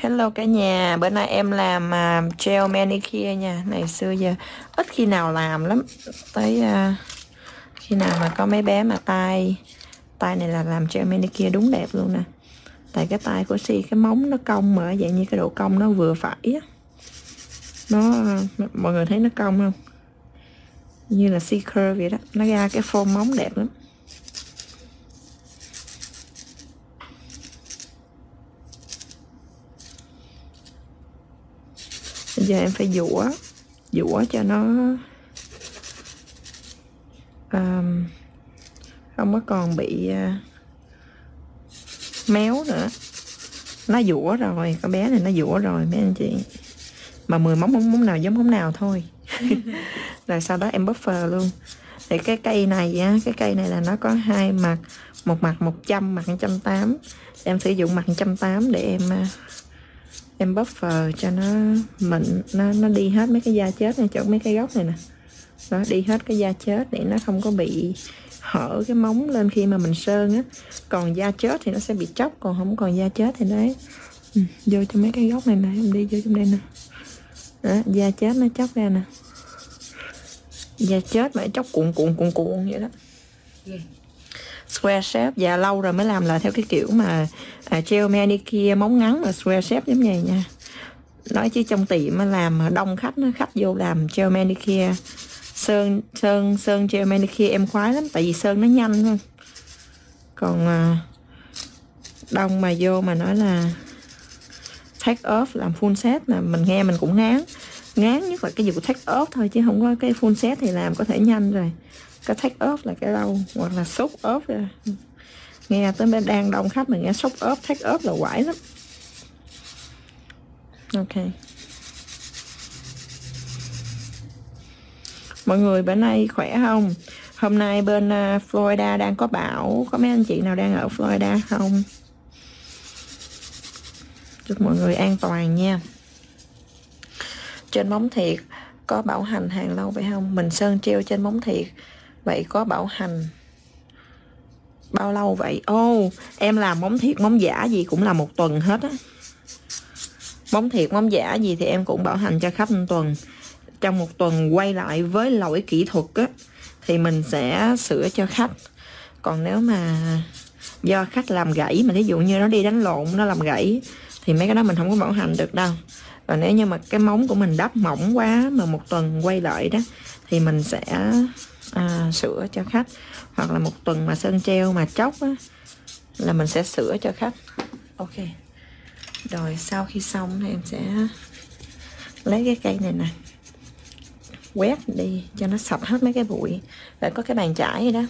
Hello cả nhà, bữa nay em làm gel manicure nha. Ngày xưa giờ ít khi nào làm lắm. Tới khi nào mà có mấy bé mà tay này là làm gel manicure đúng đẹp luôn nè. Tại cái tay của Si cái móng nó cong mà dạng như cái độ cong nó vừa phải á. Mọi người thấy nó cong không? Như là Si curve vậy đó, nó ra cái form móng đẹp lắm. Bây giờ em phải dũa cho nó không có còn bị méo nữa. Nó dũa rồi, con bé này nó dũa rồi mấy anh chị. Mà 10 móng nào giống móng nào thôi. Rồi sau đó em buffer luôn. Thì cái cây này á, cái cây này là nó có hai mặt, một mặt 100, mặt 180. Em sử dụng mặt 180 để em buffer cho nó mịn, nó đi hết mấy cái da chết này, chỗ mấy cái gốc này nè. Đó, đi hết cái da chết để nó không có bị hở cái móng lên khi mà mình sơn á. Còn da chết thì nó sẽ bị chóc, còn không còn da chết thì đấy. Vô cho mấy cái góc này nè, em đi vô trong đây nè. Đó, da chết nó chóc ra nè. Da chết mà chóc cuộn vậy đó. Square shape, dạ lâu rồi mới làm lại theo cái kiểu mà gel manicure móng ngắn mà square shape giống vậy nha. Nói chứ trong tiệm làm đông khách vô làm gel manicure, sơn gel manicure em khoái lắm, tại vì sơn nó nhanh hơn. Còn đông mà vô mà nói là take off làm full set là mình nghe mình cũng ngán nhất là cái vụ take off thôi, chứ không có cái full set thì làm có thể nhanh rồi. Cái take off là cái lâu, hoặc là shop off ra. Nghe tới bên đang đông khách mà nghe shop off, take off là quải lắm. Ok. Mọi người bữa nay khỏe không? Hôm nay bên Florida đang có bão. Có mấy anh chị nào đang ở Florida không? Chúc mọi người an toàn nha. Trên móng thiệt có bảo hành hàng lâu phải không? Mình sơn treo trên móng thiệt, vậy có bảo hành bao lâu vậy? Em làm móng thiệt móng giả gì cũng là 1 tuần hết á. Móng thiệt móng giả gì thì em cũng bảo hành cho khách 1 tuần. Trong 1 tuần quay lại với lỗi kỹ thuật á thì mình sẽ sửa cho khách. Còn nếu mà do khách làm gãy, mà thí dụ như nó đi đánh lộn nó làm gãy thì mấy cái đó mình không có bảo hành được đâu. Và nếu như mà cái móng của mình đắp mỏng quá mà 1 tuần quay lại đó thì mình sẽ sửa cho khách. Hoặc là 1 tuần mà sơn treo mà chóc á là mình sẽ sửa cho khách. Ok. Rồi sau khi xong thì em sẽ lấy cái cây này nè, quét đi cho nó sạch hết mấy cái bụi. Rồi có cái bàn chải vậy đó.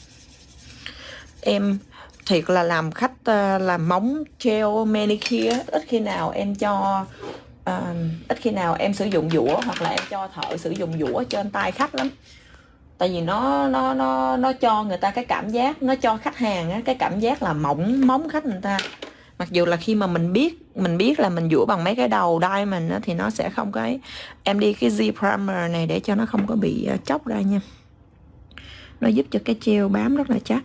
Em thiệt là làm khách làm móng gel manicure ít khi nào em cho ít khi nào em sử dụng dũa, hoặc là em cho thợ sử dụng dũa trên tay khách lắm. Tại vì nó cho người ta cái cảm giác, nó cho khách hàng á, cái cảm giác là mỏng móng khách người ta. Mặc dù là khi mà mình biết là mình dũa bằng mấy cái đầu diamond á, thì nó sẽ không có ấy. Em đi cái Z primer này để cho nó không có bị chóc ra nha. Nó giúp cho cái gel bám rất là chắc.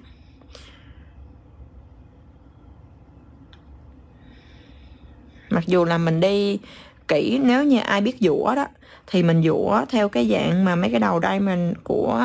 Mặc dù là mình đi kỹ, nếu như ai biết dũa đó thì mình dũa theo cái dạng mà mấy cái đầu diamond của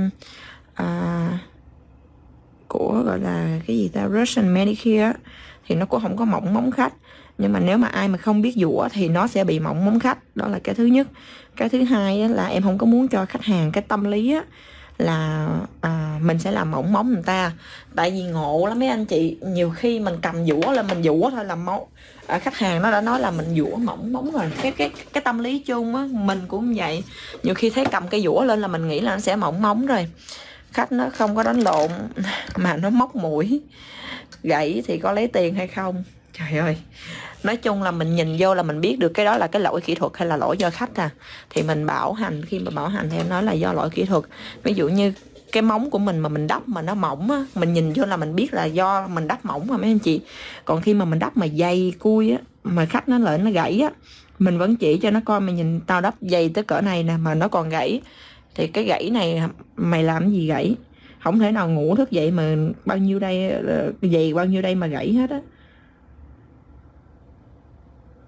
gọi là cái gì ta, Russian manicure thì nó cũng không có mỏng móng khách. Nhưng mà nếu mà ai mà không biết dũa thì nó sẽ bị mỏng móng khách. Đó là cái thứ nhất. Cái thứ hai là em không có muốn cho khách hàng cái tâm lý á, là mình sẽ làm mỏng móng người ta. Tại vì ngộ lắm mấy anh chị, nhiều khi mình cầm dũa lên mình dũa thôi là khách hàng nó đã nói là mình dũa mỏng móng rồi. Cái tâm lý chung á, mình cũng vậy. Nhiều khi thấy cầm cây dũa lên là mình nghĩ là nó sẽ mỏng móng rồi. Khách nó không có đánh lộn mà nó móc mũi gãy thì có lấy tiền hay không? Trời ơi. Nói chung là mình nhìn vô là mình biết được cái đó là cái lỗi kỹ thuật hay là lỗi do khách thì mình bảo hành. Khi mà bảo hành thì em nói là do lỗi kỹ thuật. Ví dụ như cái móng của mình mà mình đắp mà nó mỏng á, mình nhìn vô là mình biết là do mình đắp mỏng mà mấy anh chị. Còn khi mà mình đắp mà dày cui á, mà khách nó lại nó gãy á, mình vẫn chỉ cho nó coi, mày nhìn tao đắp dày tới cỡ này nè mà nó còn gãy, thì cái gãy này mày làm gì gãy? Không thể nào ngủ thức dậy mà bao nhiêu đây dày bao nhiêu đây mà gãy hết á.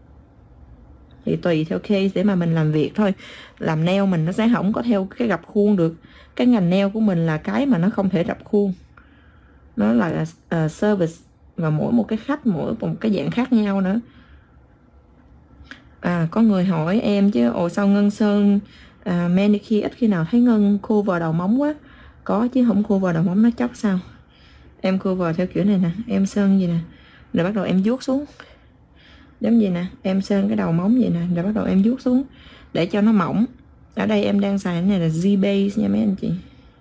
thì tùy theo case để mà mình làm việc thôi. Làm nail mình nó sẽ không có theo cái rập khuôn được. Cái ngành nail của mình là cái mà nó không thể rập khuôn, nó là service, và mỗi một cái khách mỗi một cái dạng khác nhau nữa. Có người hỏi em chứ ồ sao Ngân sơn manicure ít khi nào thấy Ngân cover đầu móng quá. Có chứ, không cover đầu móng nó chóc sao. Em cover theo kiểu này nè, em sơn gì nè, rồi bắt đầu em vuốt xuống giống gì nè, em sơn cái đầu móng vậy nè, rồi bắt đầu em vuốt xuống để cho nó mỏng. Ở đây em đang xài cái này là Z base nha mấy anh chị.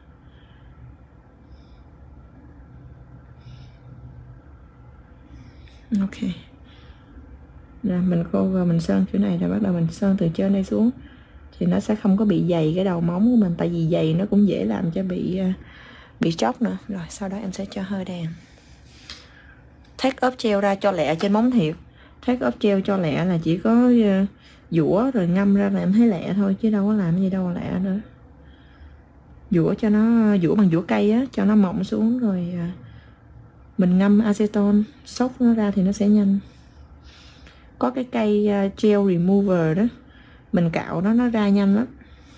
Ok, rồi mình cover, mình sơn kiểu này rồi bắt đầu mình sơn từ trên đây xuống thì nó sẽ không có bị dày cái đầu móng của mình, tại vì dày nó cũng dễ làm cho bị chóc nữa. Rồi sau đó em sẽ cho hơi đèn take up gel ra cho lẹ trên móng thiệt. Take up gel cho lẹ là chỉ có dũa rồi ngâm ra là em thấy lẹ thôi, chứ đâu có làm gì đâu lẹ nữa. Dũa cho nó, dũa bằng dũa cây á, cho nó mỏng xuống rồi mình ngâm acetone xốc nó ra thì nó sẽ nhanh. Có cái cây gel remover đó, mình cạo nó ra nhanh lắm.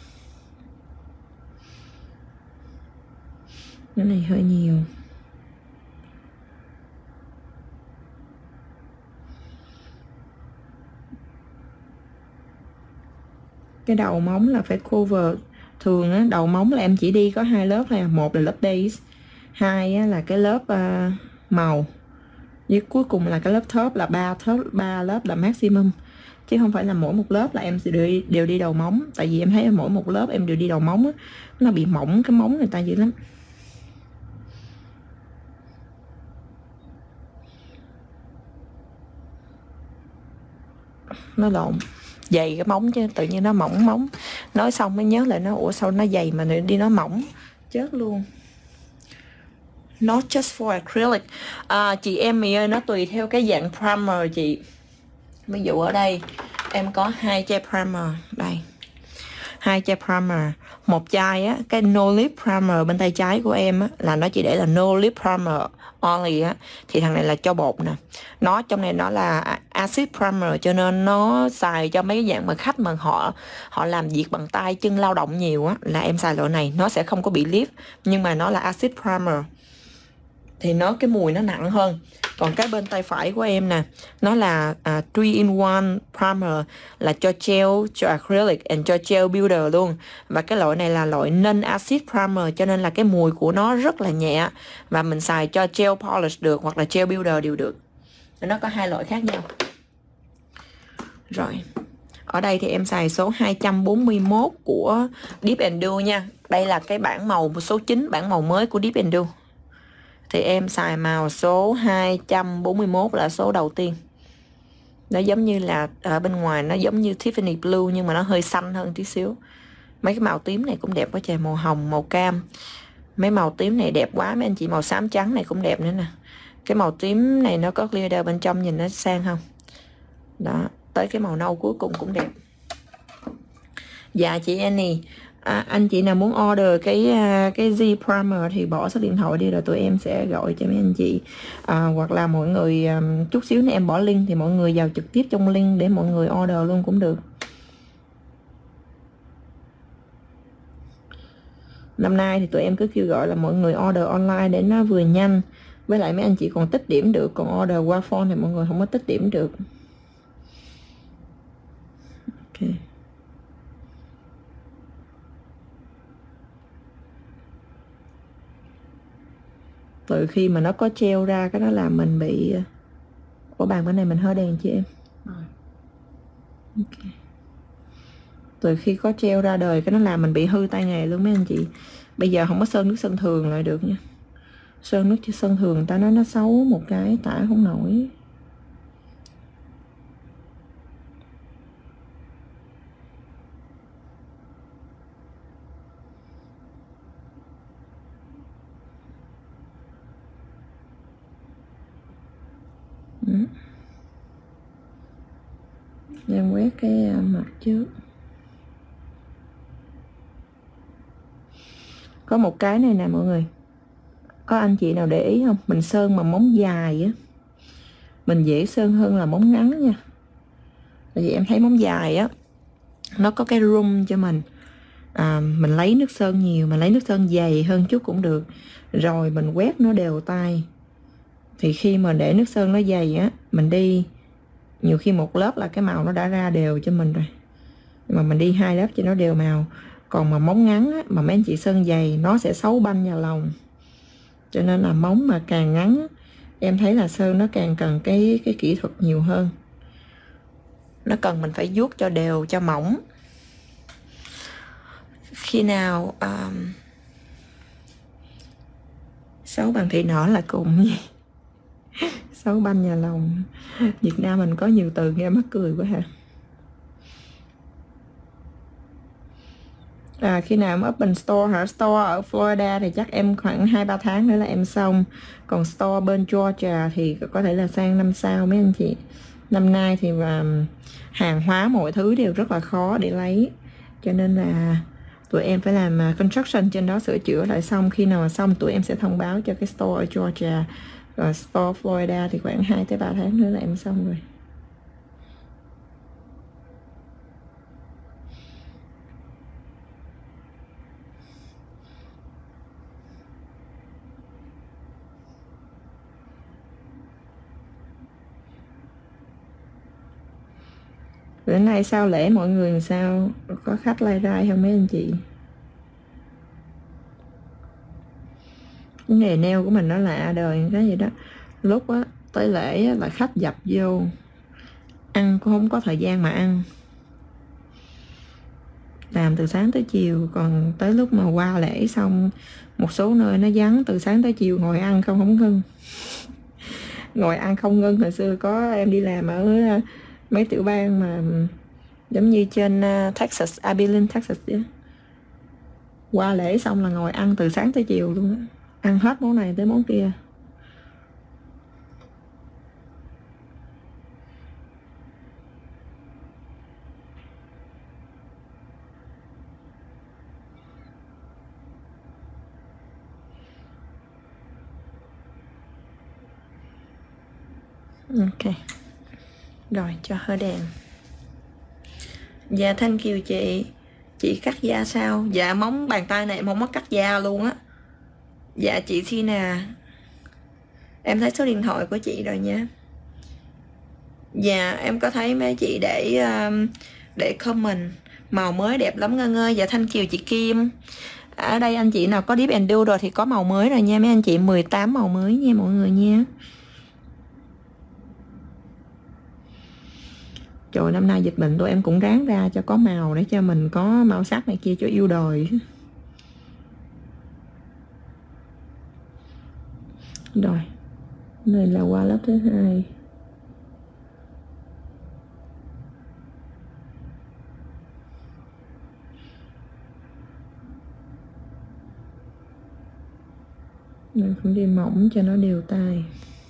Cái này hơi nhiều. Cái đầu móng là phải cover. Thường á, đầu móng là em chỉ đi có 2 lớp thôi. Một là lớp base, 2 á, là cái lớp màu, với cuối cùng là cái lớp top là 3 lớp là maximum, chứ không phải là mỗi một lớp là em sẽ đều đi đầu móng. Tại vì em thấy mỗi một lớp em đều đi đầu móng á, nó bị mỏng cái móng người ta dữ lắm. Nó lộn, dày cái móng chứ tự nhiên nó mỏng móng. Nói xong mới nhớ lại nó ủa sao nó dày mà đi nó mỏng chết luôn. Not just for acrylic. Chị em mình ơi, nó tùy theo cái dạng primer chị. Ví dụ ở đây em có 2 chai primer đây, 2 chai primer. Một chai á, cái no lip primer bên tay trái của em á, là nó chỉ để là no lip primer only á, thì thằng này là cho bột nè. Nó trong này nó là acid primer, cho nên nó xài cho mấy cái dạng mà khách mà họ làm việc bằng tay chân lao động nhiều á, là em xài loại này nó sẽ không có bị lift, nhưng mà nó là acid primer thì nó cái mùi nó nặng hơn. Còn cái bên tay phải của em nè, nó là 3-in-1 primer, là cho gel, cho acrylic and cho gel builder luôn. Và cái loại này là loại non acid primer, cho nên là cái mùi của nó rất là nhẹ, và mình xài cho gel polish được hoặc là gel builder đều được. Nó có 2 loại khác nhau. Rồi ở đây thì em xài số 241 của Deep and Do nha. Đây là cái bảng màu số 9, bảng màu mới của Deep and Do. Thì em xài màu số 241 là số đầu tiên. Nó giống như là ở bên ngoài nó giống như Tiffany Blue, nhưng mà nó hơi xanh hơn tí xíu. Mấy cái màu tím này cũng đẹp quá trời, màu hồng, màu cam. Mấy màu tím này đẹp quá mấy anh chị. Màu xám trắng này cũng đẹp nữa nè. Cái màu tím này nó có glitter bên trong, nhìn nó sang không? Đó, tới cái màu nâu cuối cùng cũng đẹp. Dạ chị Annie, anh chị nào muốn order cái Z primer thì bỏ số điện thoại đi rồi tụi em sẽ gọi cho mấy anh chị. Hoặc là mọi người chút xíu nữa em bỏ link thì mọi người vào trực tiếp trong link để mọi người order luôn cũng được. Năm nay thì tụi em cứ kêu gọi là mọi người order online để nó vừa nhanh, với lại mấy anh chị còn tích điểm được, còn order qua phone thì mọi người không có tích điểm được. Ok. Từ khi mà nó có treo ra cái đó làm mình bị. Ủa bàn bên này mình hơi đèn chị em. Okay. Từ khi có treo ra đời cái nó làm mình bị hư tay nghề luôn mấy anh chị. Bây giờ không có sơn nước sơn thường lại được nha. Sơn nước sơn thường người ta nói nó xấu một cái tả không nổi. Em quét cái mặt trước. Có một cái này nè mọi người, có anh chị nào để ý không? Mình sơn mà móng dài á, mình dễ sơn hơn là móng ngắn nha. Tại vì em thấy móng dài á nó có cái room cho mình. Mình lấy nước sơn nhiều, mình lấy nước sơn dày hơn chút cũng được, rồi mình quét nó đều tay. Thì khi mà để nước sơn nó dày á, mình đi nhiều khi một lớp là cái màu nó đã ra đều cho mình rồi, nhưng mà mình đi 2 lớp cho nó đều màu. Còn mà móng ngắn á, mà mấy anh chị sơn dày nó sẽ xấu banh vào lòng, cho nên là móng mà càng ngắn á, em thấy là sơn nó càng cần cái kỹ thuật nhiều hơn. Nó cần mình phải vuốt cho đều cho mỏng. Khi nào xấu bằng thị nở là cùng gì xấu banh nhà lòng. Việt Nam mình có nhiều từ nghe mắc cười quá hả. Khi nào em open store hả? Store ở Florida thì chắc em khoảng 2-3 tháng nữa là em xong. Còn store bên Georgia thì có thể là sang năm sau mấy anh chị. Năm nay thì hàng hóa mọi thứ đều rất là khó để lấy, cho nên là tụi em phải làm construction trên đó, sửa chữa lại xong. Khi nào mà xong tụi em sẽ thông báo cho cái store ở Georgia. Rồi store Florida thì khoảng 2-3 tháng nữa là em xong rồi. Bữa nay sao lễ mọi người sao? Có khách lai rai không mấy anh chị? Cái nghề nail của mình nó lạ đời cái gì đó. Lúc á tới lễ á, là khách dập vô, ăn cũng không có thời gian mà ăn, làm từ sáng tới chiều. Còn tới lúc mà qua lễ xong, một số nơi nó vắng, từ sáng tới chiều ngồi ăn không ngưng. Ngồi ăn không ngưng. Hồi xưa có em đi làm ở mấy tiểu bang mà giống như trên Texas, Abilene, Texas đó. Qua lễ xong là ngồi ăn từ sáng tới chiều luôn đó. Ăn hết món này tới món kia. Ok. Rồi cho hơi đèn. Dạ thank you chị. Chị cắt da sao? Dạ móng bàn tay này em không có cắt da luôn á. Dạ chị Tina, em thấy số điện thoại của chị rồi nha. Dạ em có thấy mấy chị để comment màu mới đẹp lắm Ngân ơi. Dạ thank you chị Kim. Ở đây anh chị nào có Dip and Do rồi thì có màu mới rồi nha mấy anh chị. 18 màu mới nha mọi người nha. Trời, năm nay dịch bệnh tụi em cũng ráng ra cho có màu để cho mình có màu sắc này kia cho yêu đời. Rồi, này là qua lớp thứ 2. Mình cũng đi mỏng cho nó đều tay.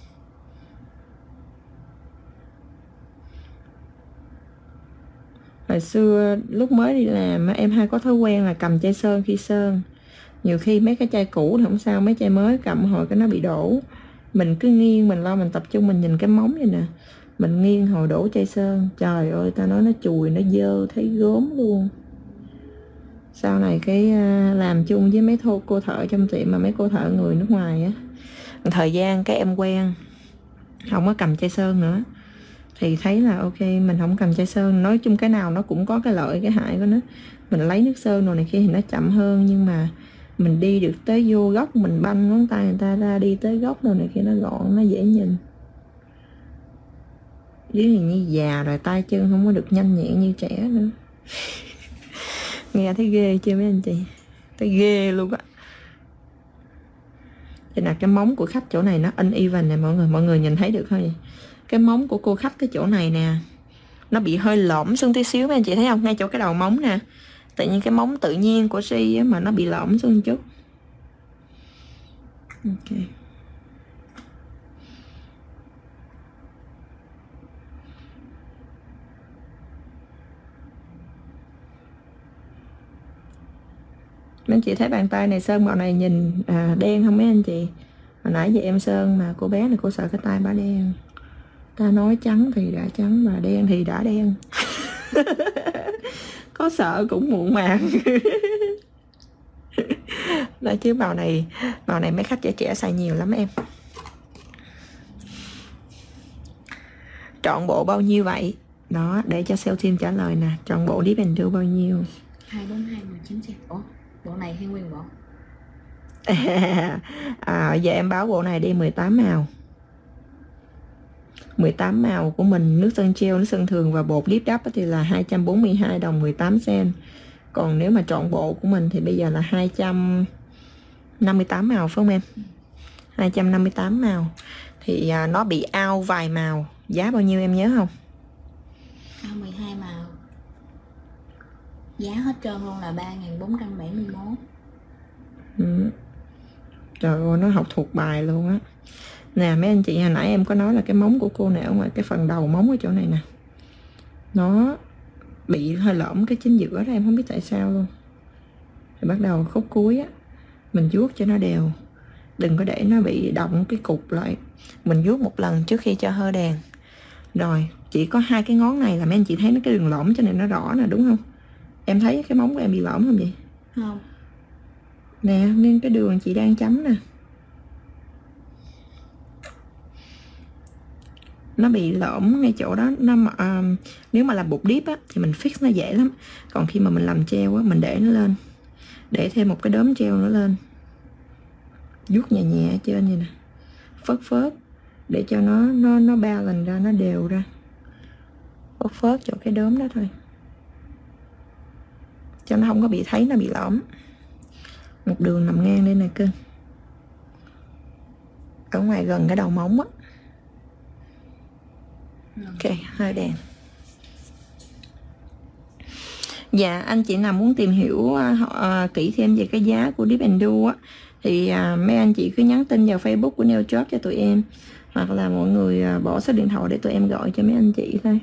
Hồi xưa lúc mới đi làm em hay có thói quen là cầm chai sơn khi sơn. Nhiều khi mấy cái chai cũ thì không sao, mấy chai mới cầm hồi cái nó bị đổ. Mình cứ nghiêng, mình lo mình tập trung mình nhìn cái móng vậy nè. Mình nghiêng hồi đổ chai sơn. Trời ơi ta nói nó chùi, nó dơ thấy gớm luôn. Sau này cái làm chung với mấy cô thợ trong tiệm, mà mấy cô thợ người nước ngoài á, thời gian cái em quen không có cầm chai sơn nữa, thì thấy là ok mình không cầm chai sơn. Nói chung cái nào nó cũng có cái lợi cái hại của nó. Mình lấy nước sơn rồi này kia thì nó chậm hơn, nhưng mà mình đi được tới vô góc, mình banh ngón tay người ta ra đi tới góc rồi này kia nó gọn, nó dễ nhìn. Với như già rồi tay chân không có được nhanh nhẹn như trẻ nữa. Nghe thấy ghê chưa mấy anh chị? Thấy ghê luôn á. Thế là cái móng của khách chỗ này nó uneven nè mọi người nhìn thấy được không? Cái móng của cô khách cái chỗ này nè, nó bị hơi lõm xuống tí xíu mấy anh chị thấy không? Ngay chỗ cái đầu móng nè. Tự nhiên cái móng tự nhiên của Si á, mà nó bị lõm xuống một chút. Ok. Mấy anh chị thấy bàn tay này sơn màu này nhìn đen không mấy anh chị? Hồi nãy giờ em sơn mà cô bé này cô sợ cái tay bả đen. Ta nói trắng thì đã trắng và đen thì đã đen. Có sợ cũng muộn màng. Nói chứ màu này mấy khách trẻ trẻ xài nhiều lắm em. Trọn bộ bao nhiêu vậy? Đó, để cho sale team trả lời nè. Trọn bộ Deep and Do bao nhiêu? 242 19 triệu. Ủa, bộ này hay nguyên bộ? Giờ em báo bộ này đi 18 màu. 18 màu của mình, nước sơn treo, nước sơn thường và bột Deep Đắp thì là 242 đồng 18 cent. Còn nếu mà trọn bộ của mình thì bây giờ là 258 màu phải không em? 258 màu. Thì nó bị out vài màu. Giá bao nhiêu em nhớ không? 12 màu. Giá hết trơn luôn là 3.471. Trời ơi, nó học thuộc bài luôn á. Nè mấy anh chị, hồi nãy em có nói là cái móng của cô này ở ngoài cái phần đầu móng ở chỗ này nè, nó bị hơi lõm cái chính giữa đó, em không biết tại sao luôn. Thì bắt đầu khúc cuối á, mình vuốt cho nó đều, đừng có để nó bị động cái cục lại. Mình vuốt một lần trước khi cho hơ đèn. Rồi chỉ có hai cái ngón này là mấy anh chị thấy nó cái đường lõm cho nên nó rõ nè, đúng không? Em thấy cái móng của em bị lõm không vậy? Không. Nè, nên cái đường chị đang chấm nè, nó bị lõm ngay chỗ đó. Nó nếu mà làm bột deep á thì mình fix nó dễ lắm. Còn khi mà mình làm treo á, mình để nó lên, để thêm một cái đốm treo nữa lên, vuốt nhẹ nhẹ ở trên vậy nè, phớt phớt để cho nó balance ra, nó đều ra, phớt phớt chỗ cái đốm đó thôi, cho nó không có bị thấy nó bị lõm. Một đường nằm ngang đây nè cưng, ở ngoài gần cái đầu móng á. Ok, hơi đèn. Dạ, anh chị nào muốn tìm hiểu kỹ thêm về cái giá của Deep and Do á, thì mấy anh chị cứ nhắn tin vào Facebook của Nail Job cho tụi em, hoặc là mọi người bỏ số điện thoại để tụi em gọi cho mấy anh chị thôi.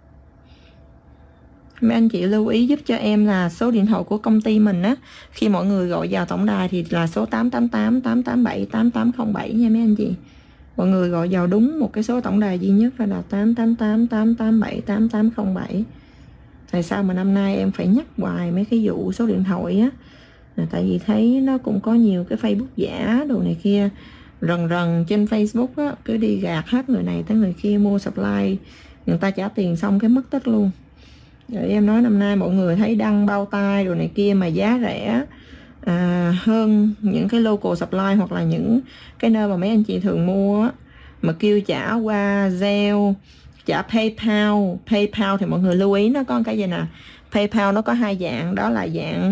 Mấy anh chị lưu ý giúp cho em là số điện thoại của công ty mình á, khi mọi người gọi vào tổng đài thì là số 888 887 8807 nha mấy anh chị. Mọi người gọi vào đúng một cái số tổng đài duy nhất là 888 887 8807. Tại sao mà năm nay em phải nhắc hoài mấy cái vụ số điện thoại á, là tại vì thấy nó cũng có nhiều cái Facebook giả đồ này kia, rần rần trên Facebook á, cứ đi gạt hết người này tới người kia mua supply, người ta trả tiền xong cái mất tích luôn. Rồi em nói năm nay mọi người thấy đăng bao tay đồ này kia mà giá rẻ hơn những cái local supply, hoặc là những cái nơi mà mấy anh chị thường mua á, mà kêu trả qua Zelle, trả PayPal thì mọi người lưu ý nó có cái gì nè. PayPal nó có hai dạng, đó là dạng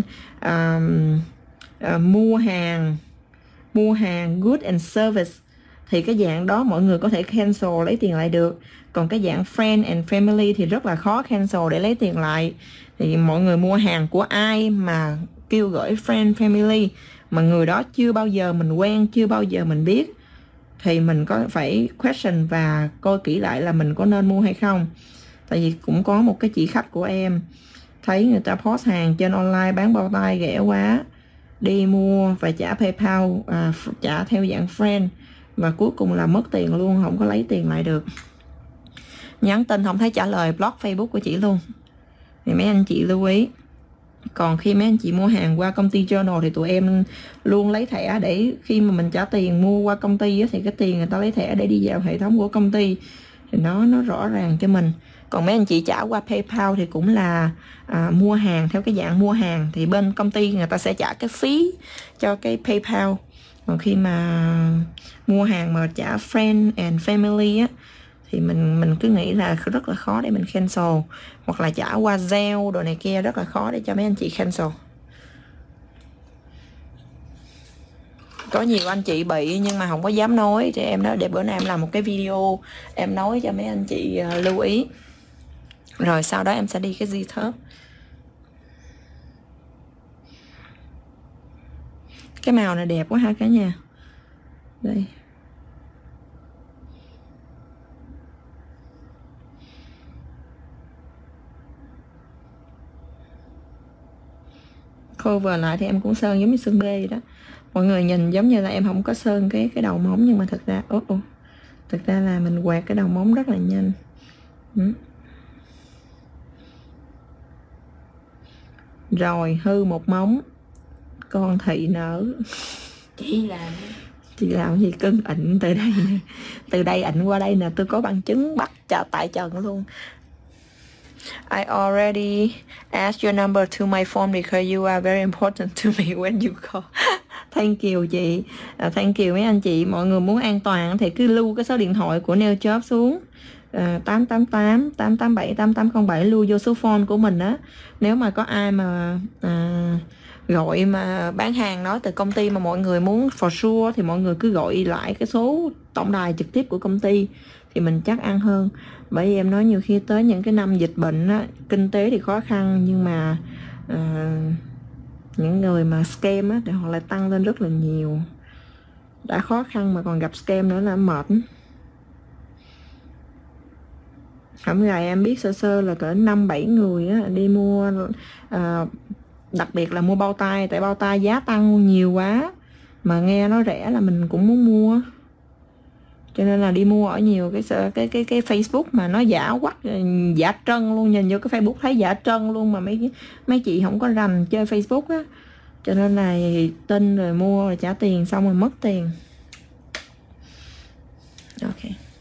mua hàng good and service, thì cái dạng đó mọi người có thể cancel lấy tiền lại được. Còn cái dạng friend and family thì rất là khó cancel để lấy tiền lại. Thì mọi người mua hàng của ai mà kêu gửi friend family mà người đó chưa bao giờ mình quen, chưa bao giờ mình biết, thì mình có phải question và coi kỹ lại là mình có nên mua hay không. Tại vì cũng có một cái chị khách của em thấy người ta post hàng trên online bán bao tay rẻ quá, đi mua và trả PayPal, trả theo dạng friend, và cuối cùng là mất tiền luôn, không có lấy tiền lại được. Nhắn tin không thấy trả lời, block Facebook của chị luôn. Thì mấy anh chị lưu ý. Còn khi mấy anh chị mua hàng qua công ty Journal thì tụi em luôn lấy thẻ, để khi mà mình trả tiền mua qua công ty á, thì cái tiền người ta lấy thẻ để đi vào hệ thống của công ty, thì nó rõ ràng cho mình. Còn mấy anh chị trả qua PayPal thì cũng là mua hàng theo cái dạng mua hàng, thì bên công ty người ta sẽ trả cái phí cho cái PayPal. Còn khi mà mua hàng mà trả friend and family á, thì mình cứ nghĩ là rất là khó để mình cancel, hoặc là trả qua Zelle đồ này kia rất là khó để cho mấy anh chị cancel. Có nhiều anh chị bị nhưng mà không có dám nói, thì em nói để bữa nay em làm một cái video em nói cho mấy anh chị lưu ý, rồi sau đó em sẽ đi cái Z-top. Cái màu này đẹp quá ha cả nhà. Đây, cover lại thì em cũng sơn giống như sơn B vậy đó. Mọi người nhìn giống như là em không có sơn cái đầu móng, nhưng mà thật ra Thực ra là mình quạt cái đầu móng rất là nhanh. Rồi hư một móng, con thị nở. Chị làm gì cưng ịnh từ đây nè. Từ đây ịnh qua đây nè, tôi có bằng chứng bắt tại trận luôn. I already asked your number to my phone because you are very important to me when you call. Thank you chị. Thank you mấy anh chị. Mọi người muốn an toàn thì cứ lưu cái số điện thoại của Nail Job xuống, 888 887 8807, lưu vô số phone của mình á. Nếu mà có ai mà gọi mà bán hàng nói từ công ty mà mọi người muốn for sure thì mọi người cứ gọi lại cái số tổng đài trực tiếp của công ty thì mình chắc ăn hơn. Bởi vì em nói nhiều khi tới những cái năm dịch bệnh á, kinh tế thì khó khăn, nhưng mà những người mà scam á thì họ lại tăng lên rất là nhiều. Đã khó khăn mà còn gặp scam nữa là mệt. Hôm ngày em biết sơ sơ là cỡ 5-7 người á, đi mua, đặc biệt là mua bao tay, tại bao tay giá tăng nhiều quá mà nghe nó rẻ là mình cũng muốn mua, cho nên là đi mua ở nhiều cái Facebook mà nó giả quắc, giả trân luôn. Nhìn vô cái Facebook thấy giả trân luôn, mà mấy chị không có rành chơi Facebook á, cho nên là tin rồi mua rồi trả tiền xong rồi mất tiền. Ok.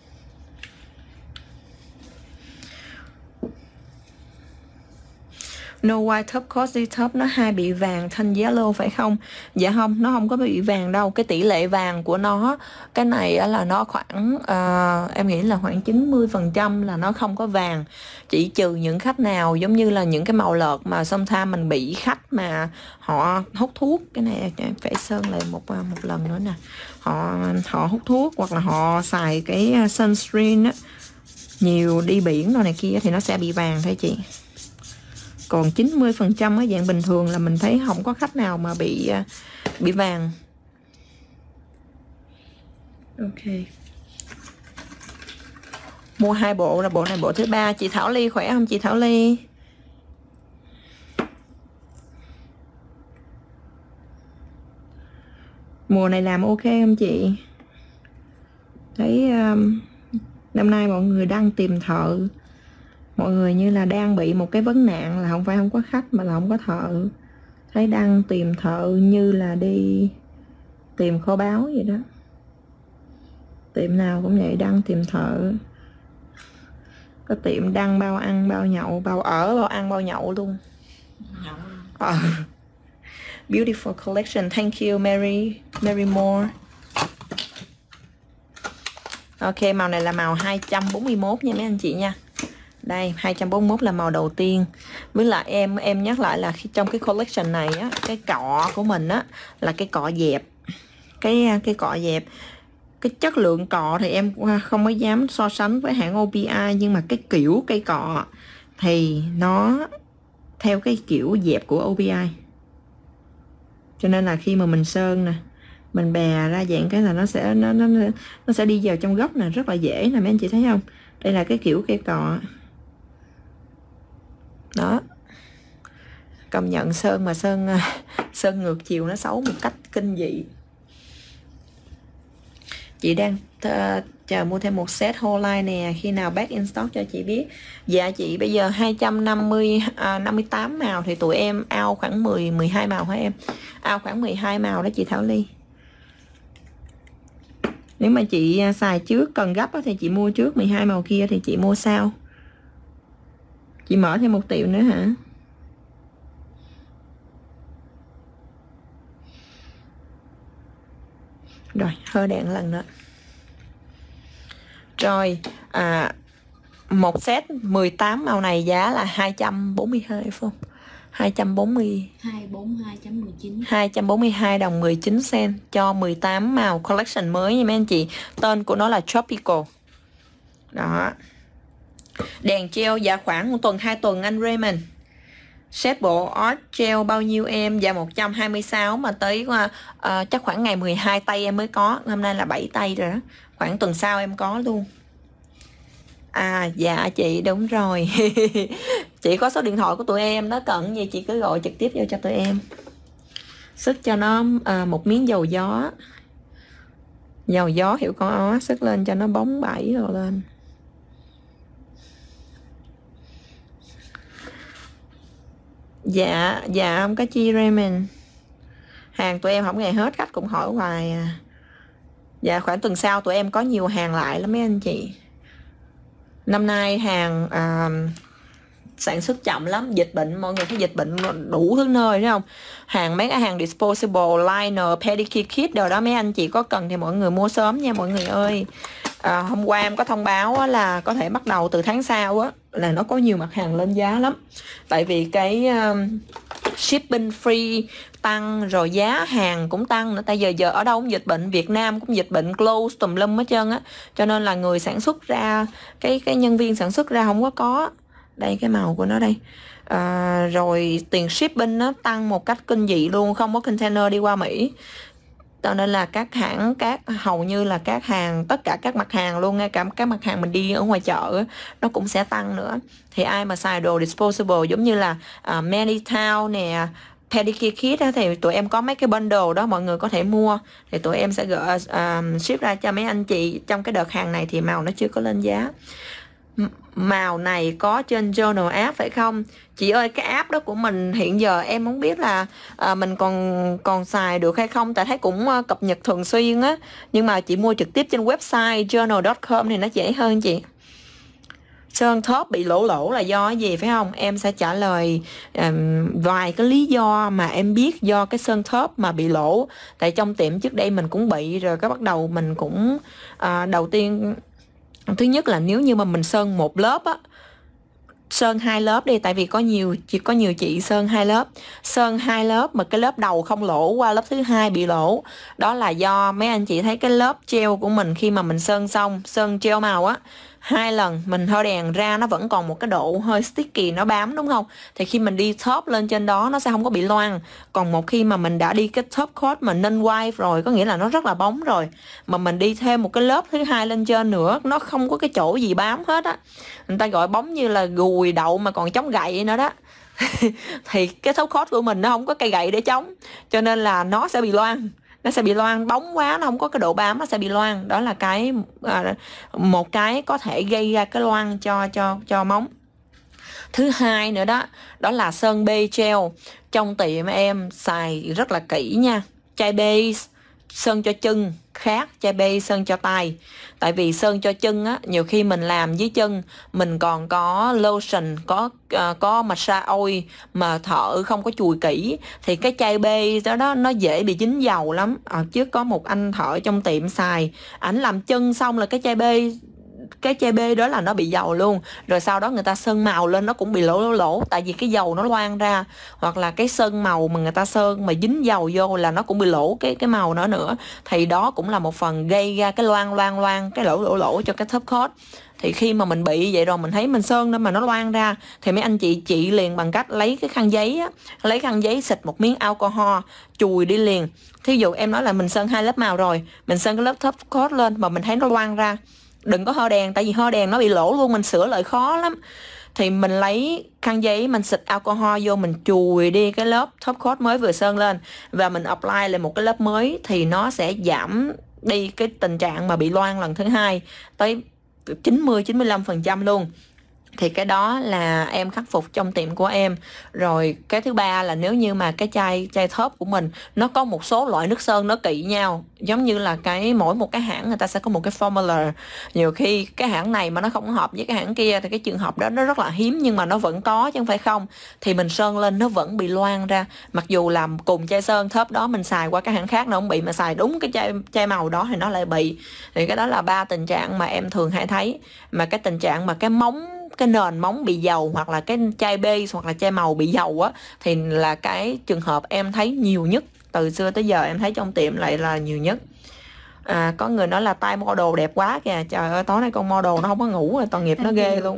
No white top cozy top nó hay bị vàng thanh yellow phải không? Dạ không, nó không có bị vàng đâu. Cái tỷ lệ vàng của nó, cái này là nó khoảng em nghĩ là khoảng 90% là nó không có vàng. Chỉ trừ những khách nào giống như là những cái màu lợt mà sometimes mình bị khách mà họ hút thuốc. Cái này phải sơn lại một lần nữa nè. Họ hút thuốc hoặc là họ xài cái sunscreen á, nhiều, đi biển rồi này kia thì nó sẽ bị vàng thôi chị. Còn 90% ở dạng bình thường là mình thấy không có khách nào mà bị vàng. Ok. Mua 2 bộ là bộ này bộ thứ 3. Chị Thảo Ly khỏe không chị Thảo Ly? Mùa này làm ok không chị? Thấy năm nay mọi người đang tìm thợ. Mọi người như là đang bị một cái vấn nạn là không phải không có khách mà là không có thợ. Thấy đang tìm thợ như là đi tìm kho báu vậy đó. Tiệm nào cũng vậy, đang tìm thợ. Có tiệm đăng bao ăn, bao nhậu, bao ở, bao ăn, bao nhậu luôn. Beautiful collection. Thank you Mary Moore. Ok, màu này là màu 241 nha mấy anh chị nha. Đây, 241 là màu đầu tiên. Với lại em nhắc lại là khi trong cái collection này á, cái cọ của mình á là cái cọ dẹp. Cái cọ dẹp. Cái chất lượng cọ thì em không có dám so sánh với hãng OPI, nhưng mà cái kiểu cây cọ thì nó theo cái kiểu dẹp của OPI. Cho nên là khi mà mình sơn nè, mình bè ra dạng cái là nó sẽ đi vào trong góc nè, rất là dễ nè mấy anh chị thấy không? Đây là cái kiểu cây cọ. Đó. Công nhận sơn mà sơn ngược chiều nó xấu một cách kinh dị. Chị đang chờ mua thêm một set whole line nè, khi nào back in stock cho chị biết. Dạ chị, bây giờ 58 màu thì tụi em out khoảng 12 màu hả em? Out khoảng 12 màu đó chị Thảo Ly. Nếu mà chị xài trước cần gấp thì chị mua trước, 12 màu kia thì chị mua sau. Chị mở thêm một tiệm nữa hả? Rồi, hơi đèn lần nữa. Rồi, một set 18 màu này giá là 242 phải không? 242 đồng 19 cent cho 18 màu collection mới nha mấy anh chị. Tên của nó là Tropical. Đó. Đèn gel dạ khoảng 1 tuần 2 tuần anh Raymond. Set bộ art gel bao nhiêu em? Dạ 126 mà tới chắc khoảng ngày 12 tay em mới có. Hôm nay là 7 tay rồi đó. Khoảng tuần sau em có luôn. Dạ chị đúng rồi. Chị có số điện thoại của tụi em đó, cần gì chị cứ gọi trực tiếp vô cho tụi em. Sức cho nó một miếng dầu gió. Dầu gió hiệu con ó, sức lên cho nó bóng bẩy rồi lên. Dạ không có chi Raymond. Hàng tụi em không ngày hết, khách cũng hỏi hoài à. Dạ khoảng tuần sau tụi em có nhiều hàng lại lắm mấy anh chị. Năm nay hàng sản xuất chậm lắm, dịch bệnh, mọi người thấy dịch bệnh đủ thứ nơi đúng không? Mấy cái hàng disposable, liner, pedicure kit đồ đó mấy anh chị có cần thì mọi người mua sớm nha mọi người ơi. Hôm qua em có thông báo là có thể bắt đầu từ tháng sau á là nó có nhiều mặt hàng lên giá lắm. Tại vì cái shipping free tăng, rồi giá hàng cũng tăng nữa. Tại giờ ở đâu cũng dịch bệnh, Việt Nam cũng dịch bệnh, close tùm lum hết trơn á. Cho nên là người sản xuất ra, cái nhân viên sản xuất ra không có. Đây cái màu của nó đây. Rồi tiền shipping nó tăng một cách kinh dị luôn, không có container đi qua Mỹ. Cho nên là các hãng, hầu như là các hàng, tất cả các mặt hàng luôn, ngay cả các mặt hàng mình đi ở ngoài chợ nó cũng sẽ tăng nữa. Thì ai mà xài đồ disposable giống như là Manitown nè, pedicure kit á, thì tụi em có mấy cái bundle đó mọi người có thể mua. Thì tụi em sẽ gửi ship ra cho mấy anh chị. Trong cái đợt hàng này thì màu nó chưa có lên giá. Màu này có trên Journal app phải không? Chị ơi cái app đó của mình hiện giờ em không biết là mình còn xài được hay không, tại thấy cũng cập nhật thường xuyên á. Nhưng mà chị mua trực tiếp trên website journal.com thì nó dễ hơn chị. Sơn top bị lỗ là do cái gì phải không? Em sẽ trả lời vài cái lý do mà em biết do cái sơn top mà bị lỗ. Tại trong tiệm trước đây mình cũng bị rồi, cái bắt đầu mình cũng đầu tiên, thứ nhất là nếu như mà mình sơn một lớp á, sơn 2 lớp đi, tại vì chỉ có nhiều chị sơn 2 lớp. Sơn 2 lớp mà cái lớp đầu không lỗ, qua lớp thứ 2 bị lỗ. Đó là do mấy anh chị thấy cái lớp gel của mình khi mà mình sơn xong, sơn gel màu á, 2 lần mình hơi đèn ra nó vẫn còn một cái độ hơi sticky, nó bám đúng không? Thì khi mình đi top lên trên đó nó sẽ không có bị loang. Còn một khi mà mình đã đi cái top coat mà nên wipe rồi, có nghĩa là nó rất là bóng rồi, mà mình đi thêm một cái lớp thứ 2 lên trên nữa, nó không có cái chỗ gì bám hết á. Người ta gọi bóng như là gùi đậu mà còn chống gậy nữa đó. Thì cái top coat của mình nó không có cây gậy để chống, cho nên là nó sẽ bị loang. Nó sẽ bị loang, bóng quá nó không có cái độ bám, nó sẽ bị loang. Đó là một cái có thể gây ra cái loang cho móng. Thứ hai nữa đó là sơn bê gel. Trong tiệm em xài rất là kỹ nha. Chai bê sơn cho chân khác chai bê sơn cho tay. Tại vì sơn cho chân á, nhiều khi mình làm dưới chân mình còn có lotion, có massage oil mà thợ không có chùi kỹ thì cái chai bê đó nó dễ bị dính dầu lắm. Trước có một anh thợ trong tiệm xài, ảnh làm chân xong là cái chai bê đó là nó bị dầu luôn. Rồi sau đó người ta sơn màu lên nó cũng bị lỗ, tại vì cái dầu nó loang ra, hoặc là cái sơn màu mà người ta sơn mà dính dầu vô là nó cũng bị lỗ cái màu nữa. Thì đó cũng là một phần gây ra cái loang cái lỗ cho cái top coat. Thì khi mà mình bị vậy rồi, mình thấy mình sơn nên mà nó loang ra, thì mấy anh chị liền bằng cách lấy cái khăn giấy á, lấy khăn giấy xịt một miếng alcohol chùi đi liền. Thí dụ em nói là mình sơn 2 lớp màu rồi, mình sơn cái lớp top coat lên mà mình thấy nó loang ra, đừng có hơ đèn, tại vì hơ đèn nó bị lỗ luôn, mình sửa lại khó lắm. Thì mình lấy khăn giấy, mình xịt alcohol vô, mình chùi đi cái lớp top coat mới vừa sơn lên, và mình apply lại một cái lớp mới, thì nó sẽ giảm đi cái tình trạng mà bị loang lần thứ hai tới 90-95% luôn. Thì cái đó là em khắc phục trong tiệm của em. Rồi cái thứ ba là nếu như mà cái chai top của mình nó có một số loại nước sơn nó kỵ nhau, giống như là mỗi một cái hãng người ta sẽ có một cái formula. Nhiều khi cái hãng này mà nó không hợp với cái hãng kia thì cái trường hợp đó nó rất là hiếm, nhưng mà nó vẫn có chứ không phải không. Thì mình sơn lên nó vẫn bị loang ra, mặc dù là cùng chai sơn top đó mình xài qua cái hãng khác nó không bị, mà xài đúng cái chai màu đó thì nó lại bị. Thì cái đó là 3 tình trạng mà em thường hay thấy. Mà cái tình trạng mà cái nền móng bị dầu, hoặc là cái chai base hoặc là chai màu bị dầu á, thì là cái trường hợp em thấy nhiều nhất. Từ xưa tới giờ em thấy trong tiệm lại là nhiều nhất. Có người nói là tay model đẹp quá kìa. Trời ơi, tối nay con model nó không có ngủ rồi, tội nghiệp nó ghê luôn.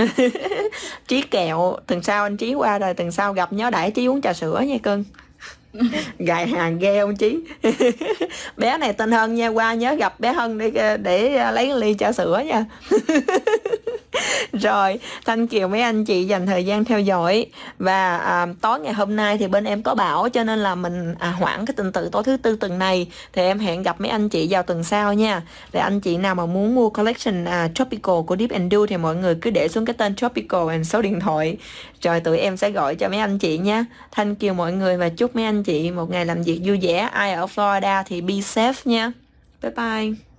Trí kẹo, tuần sau anh Trí qua rồi, tuần sau gặp nhớ đãi Trí uống trà sữa nha cưng. Gài hàng ghê không Trí. Bé này tên Hân nha, qua nhớ gặp bé Hân để lấy ly trà sữa nha. Rồi, thank you mấy anh chị dành thời gian theo dõi. Và tối ngày hôm nay thì bên em có bão, cho nên là mình hoãn cái tuần tự tối thứ tư tuần này. Thì em hẹn gặp mấy anh chị vào tuần sau nha. Để anh chị nào mà muốn mua collection Tropical của Deep and Do thì mọi người cứ để xuống cái tên Tropical and số điện thoại. Rồi tụi em sẽ gọi cho mấy anh chị nha. Thank you mọi người và chúc mấy anh chị một ngày làm việc vui vẻ. Ai ở Florida thì be safe nha. Bye bye.